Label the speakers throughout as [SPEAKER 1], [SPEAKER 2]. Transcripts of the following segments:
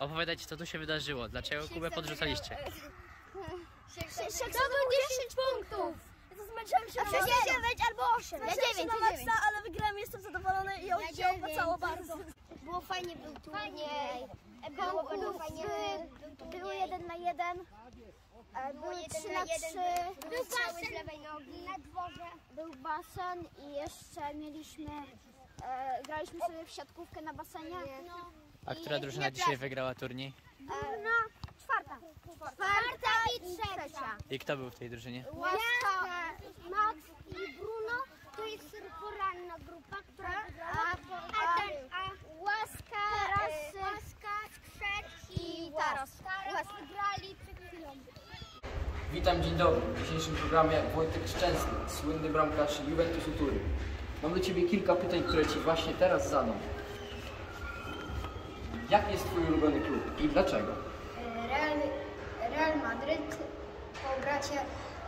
[SPEAKER 1] Opowiadajcie, co tu się wydarzyło. Dlaczego Kubę podrzucaliście?
[SPEAKER 2] To był 10 punktów! Zmęczyłem się na 9 albo 8. Ja 9 na maksa, ale wygrałem, jestem zadowolony i on się opłacało bardzo.
[SPEAKER 3] Było fajnie, był turniej. Było fajnie.
[SPEAKER 2] Było 1 na 1. Były 3 na 3.
[SPEAKER 3] Był basen z lewej nogi. Na dworze.
[SPEAKER 2] Był basen i jeszcze mieliśmy... graliśmy sobie w siatkówkę na basenie.
[SPEAKER 1] A która drużyna dzisiaj wygrała turniej?
[SPEAKER 3] Czwarta i trzecia.
[SPEAKER 1] I kto był w tej drużynie?
[SPEAKER 3] Łaska, Max i Bruno. To jest poranna grupa, która wygrała. A Łaska, Skrzek i Taras wygrali przed chwilą.
[SPEAKER 4] Witam, dzień dobry. W dzisiejszym programie Wojtek Szczęsny, słynny bramkarz Juventusu Turin. Mam do Ciebie kilka pytań, które Ci właśnie teraz zadam. Jaki jest Twój ulubiony klub i dlaczego?
[SPEAKER 3] Real Madryt po bracie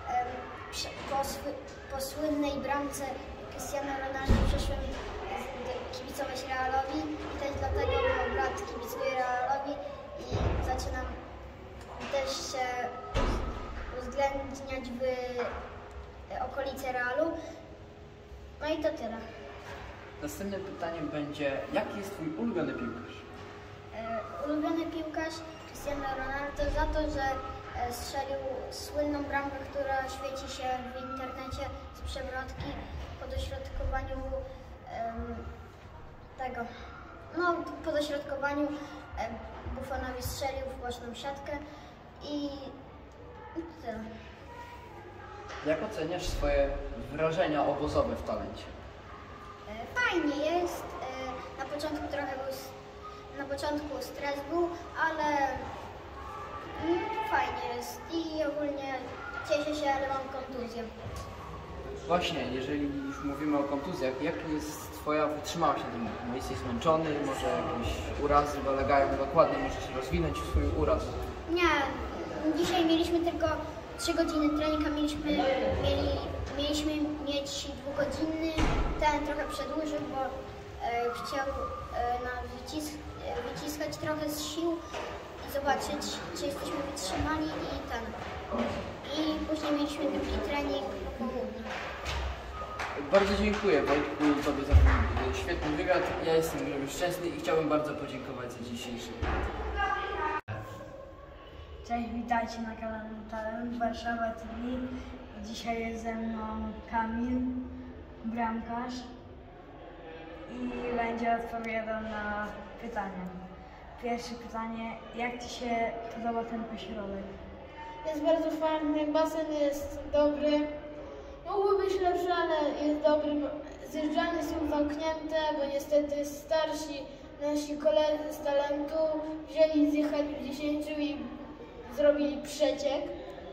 [SPEAKER 3] po słynnej bramce Cristiano Ronaldo przeszłem kibicować Realowi i też dlatego mój brat kibicuje Realowi i zaczynam też się uwzględniać w okolice Realu. No i to tyle.
[SPEAKER 4] Następnym pytaniem będzie, jaki jest Twój ulubiony piłkarz?
[SPEAKER 3] Ulubiony piłkarz Cristiano Ronaldo za to, że strzelił słynną bramkę, która świeci się w internecie z przewrotki po dośrodkowaniu po dośrodkowaniu Buffonowi strzelił w boczną siatkę i tyle.
[SPEAKER 4] Jak oceniasz swoje wrażenia obozowe w talencie?
[SPEAKER 3] Fajnie jest. Na początku stres był, ale fajnie jest i ogólnie cieszę się, ale mam kontuzję.
[SPEAKER 4] Właśnie, jeżeli już mówimy o kontuzjach, jak jest Twoja wytrzymałość na tym? No, jesteś zmęczony, może jakieś urazy dolegają dokładnie, możesz rozwinąć swój uraz?
[SPEAKER 3] Nie, dzisiaj mieliśmy tylko 3 godziny treninga, mieliśmy mieć 2-godzinny, ten trochę przedłużył, bo chciał nas wyciskać trochę z sił i zobaczyć, czy jesteśmy wytrzymali i później mieliśmy drugi trening po południu.
[SPEAKER 4] Bardzo dziękuję Wojtku Tobie za ten świetny wywiad. Ja jestem szczęśliwy i chciałbym bardzo podziękować za dzisiejszy wywiad.
[SPEAKER 5] Cześć, witajcie na kanale Talent Warszawa TV. Dzisiaj jest ze mną Kamil, bramkarz i będzie odpowiadał na pytania. Pierwsze pytanie, jak Ci się podoba ten ośrodek?
[SPEAKER 6] Jest bardzo fajny, basen jest dobry. Mógłby być lepszy, ale jest dobry. Zjeżdżalnie są zamknięte, bo niestety nasi koledzy z talentu wzięli zjechali w 10 i zrobili przeciek.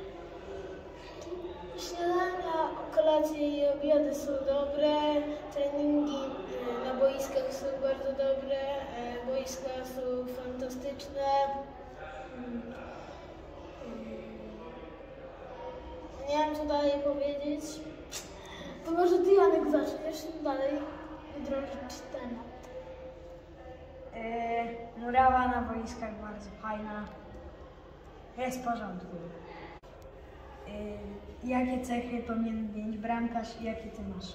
[SPEAKER 6] Śniadania, kolacje i obiady są dobre, treningi na boiskach są bardzo dobre, boiska są fantastyczne. Nie wiem, co dalej powiedzieć. To może Ty, Janek, zaczniesz dalej drążyć temat.
[SPEAKER 5] Murawa na boiskach bardzo fajna. Jest w porządku. Jakie cechy powinien mieć bramkarz i jakie Ty masz?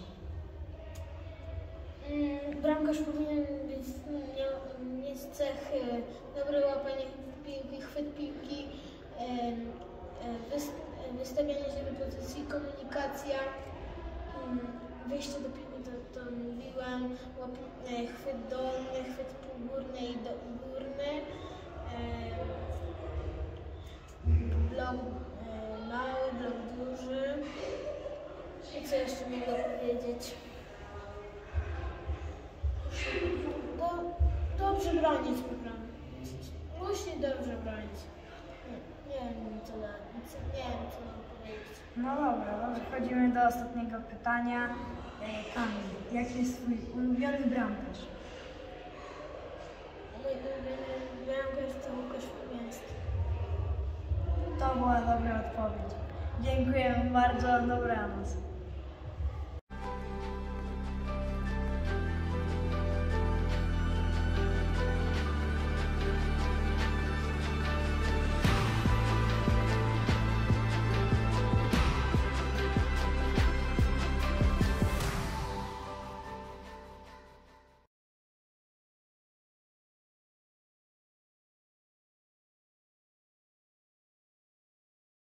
[SPEAKER 6] Bramkarz powinien mieć cechy dobre łapanie piłki, chwyt piłki, wystawianie się do pozycji, komunikacja, wyjście do piłki, to mówiłem, chwyt dolny, chwyt półgórny i górny, blok mały, blok duży. I co jeszcze mogę powiedzieć? Dobrze bronić po prostu. Musi dobrze bronić. Nie wiem co mam powiedzieć.
[SPEAKER 5] No dobra, przechodzimy do ostatniego pytania. Kamil, jaki jest Twój ulubiony bramkarz?
[SPEAKER 6] Mój ulubiony bramkarz to Łukasz Fabiański.
[SPEAKER 5] To była dobra odpowiedź. Dziękuję bardzo, dobranoc.